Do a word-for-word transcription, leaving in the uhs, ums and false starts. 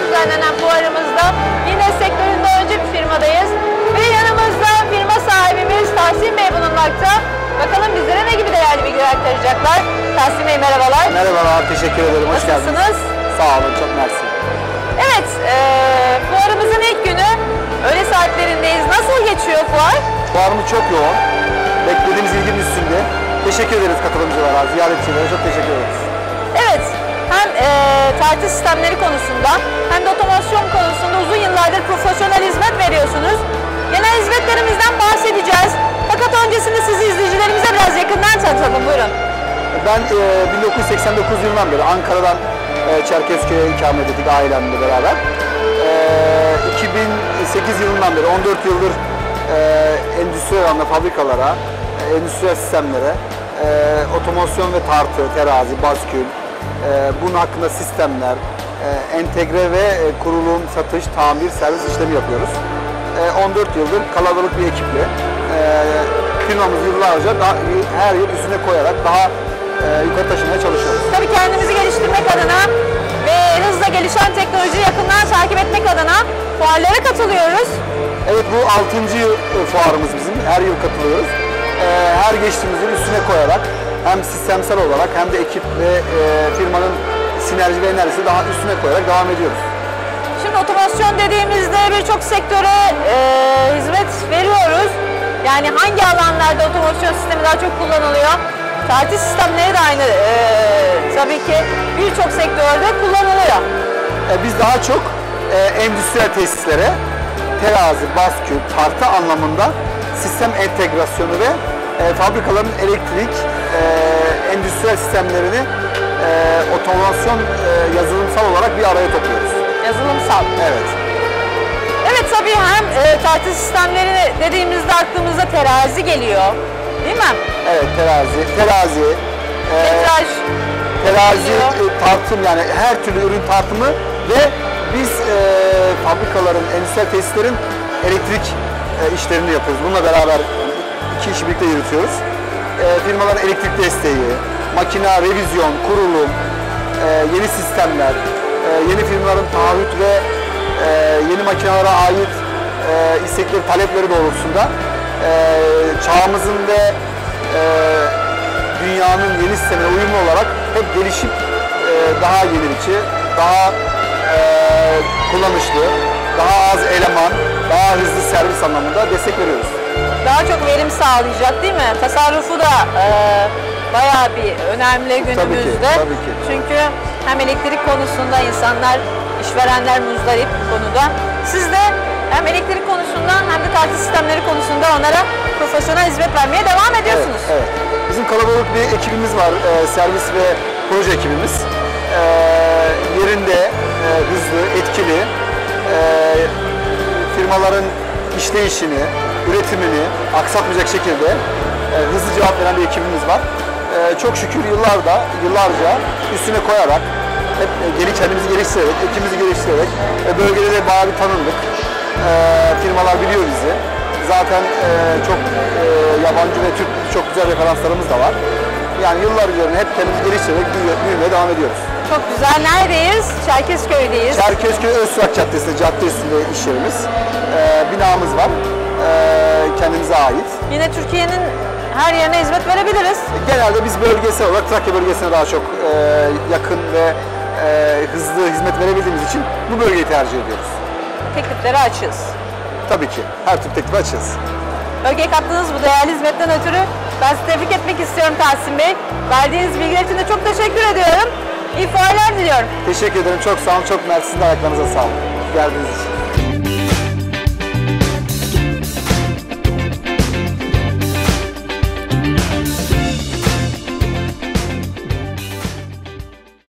düzenlenen fuarımızda yine sektöründe önce bir firmadayız. Ve yanımızda firma sahibimiz Tahsin Bey bulunmakta. Bakalım bizlere ne gibi değerli bilgiler aktaracaklar. Tahsin Bey merhabalar. Merhabalar, teşekkür ederim. Hoş geldiniz. Nasılsınız? Sağ olun, çok mersi. Evet, e, fuarımızın ilk günü. Öğle saatlerindeyiz. Nasıl geçiyor fuar? Fuarımız çok yoğun. Beklediğimiz ilginin üstünde. Teşekkür ederiz katılımcılara, ziyaretçilere. Çok teşekkür ederiz. Evet, hem e, tartı sistemleri konusunda hem de otomasyon konusunda uzun yıllardır profesyonel hizmet veriyorsunuz. Genel hizmetlerimizden bahsedeceğiz. Fakat öncesinde sizi izleyicilerimize biraz yakından tanıtalım. Buyurun. Ben e, bin dokuz yüz seksen dokuz yılından beri Ankara'dan e, Çerkezköy'e ikamet ettik ailemle beraber. E, iki bin sekiz yılından beri on dört yıldır e, endüstriyel alanda fabrikalara, e, endüstriyel sistemlere, e, otomasyon ve tartı, terazi, baskül, e, bunun hakkında sistemler, e, entegre ve e, kurulum, satış, tamir, servis işlemi yapıyoruz. E, on dört yıldır kalabalık bir ekiple e, firmamız yıllarca daha, her yıl üstüne koyarak daha e, yukarı taşımaya çalışıyoruz. Tabii kendimizi geliştirmek adına ve hızla gelişen teknolojiyi yakından takip etmek adına fuarlara katılıyoruz. Evet, bu altıncı fuarımız bizim. Her yıl katılıyoruz. E, her geçtiğimiz yıl üstüne koyarak hem sistemsel olarak hem de ekip ve e, firmanın sinerji ve enerjisi daha üstüne koyarak devam ediyoruz. Şimdi otomasyon dediğimizde birçok sektöre e, hizmet veriyoruz. Yani hangi alanlarda otomasyon sistemi daha çok kullanılıyor? Tartı sistemleri de aynı e, tabii ki birçok sektörde kullanılıyor. E, biz daha çok e, endüstriyel tesislere terazi, baskül, tartı anlamında sistem entegrasyonu ve e, fabrikaların elektrik, e, endüstriyel sistemlerini e, otomasyon e, yazılımsal olarak bir araya topluyoruz. Yazılımsal. Evet. Evet tabii hem e, tartı sistemleri dediğimizde aklımıza terazi geliyor. Değil mi? Evet, terazi, terazi, e, Metraj. terazi, e, tartım, yani her türlü ürün tartımı ve biz e, fabrikaların, endüstriyel tesislerin elektrik e, işlerini yapıyoruz. Bununla beraber iki işi birlikte yürütüyoruz. E, firmaların elektrik desteği, makina, revizyon, kurulum, e, yeni sistemler, e, yeni firmaların taahhüt ve e, yeni makinelere ait e, istekleri, talepleri doğrultusunda e, çağımızın ve e, dünyanın yeni sistemine uyumlu olarak hep gelişip e, daha yenilikçi, daha e, kullanışlı, daha az eleman, daha hızlı servis anlamında destek veriyoruz. Daha çok verim sağlayacak değil mi? Tasarrufu da e, bayağı bir önemli günümüzde. Tabii ki, tabii ki. Çünkü hem elektrik konusunda insanlar, işverenler muzdarip bu konuda. Siz de hem elektrik konusunda hem de tartı sistemleri konusunda onlara profesyonel hizmet vermeye devam ediyorsunuz. Evet, evet. Bizim kalabalık bir ekibimiz var, e, servis ve proje ekibimiz. E, yerinde, e, hızlı, etkili, e, firmaların işleyişini, üretimini aksatmayacak şekilde e, hızlı cevap veren bir ekibimiz var. E, çok şükür yıllarda, yıllarca üstüne koyarak, hep e, kendimizi geliştirerek, ekibimizi geliştirerek e, bölgede de bayağı bir tanındık. E, firmalar biliyor bizi. Zaten e, çok e, yabancı ve Türk çok güzel referanslarımız da var. Yani yıllar üzerine hep kendimizi geliştirerek büyümeye devam ediyoruz. Çok güzel. Neredeyiz? Çerkezköy'deyiz. Çerkezköy Öztürk Caddesi'nde, cadde üstünde iş yerimiz. E, binamız var. E, kendimize ait. Yine Türkiye'nin her yerine hizmet verebiliriz. Genelde biz bölgesel olarak Trakya bölgesine daha çok e, yakın ve e, hızlı hizmet verebildiğimiz için bu bölgeyi tercih ediyoruz. Teklifleri açığız. Tabii ki. Her tür teklifi açığız. Bölgeye kattığınız bu değerli hizmetten ötürü ben sizi tebrik etmek istiyorum Tahsin Bey. Verdiğiniz bilgiler için de çok teşekkür ediyorum. İyi fuarlar diliyorum. Teşekkür ederim. Çok sağ olun. Çok mersi. Sizin de ayaklarınıza sağlık. Geldiğiniz için.